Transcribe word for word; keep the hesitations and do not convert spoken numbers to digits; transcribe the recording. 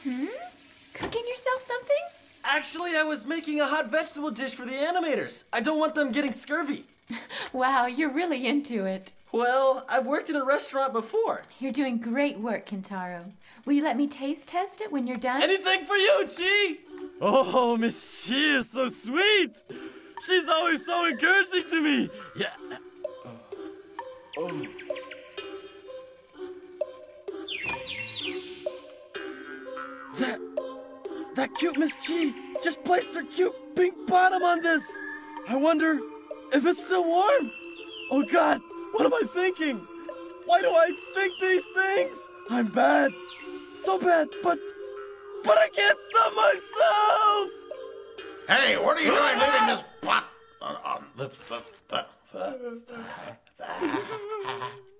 Hmm? Cooking yourself something? Actually, I was making a hot vegetable dish for the animators. I don't want them getting scurvy. Wow, you're really into it. Well, I've worked in a restaurant before. You're doing great work, Kentaro. Will you let me taste test it when you're done? Anything for you, Chi! Oh, Miss Chi is so sweet. She's always so encouraging to me. Yeah. Oh. That, that cute Miss Chi just placed her cute pink bottom on this. I wonder if it's still warm. Oh God, what am I thinking? Why do I think these things? I'm bad, so bad, but, but I can't stop myself. Hey, what are you doing leaving this pot on, on the...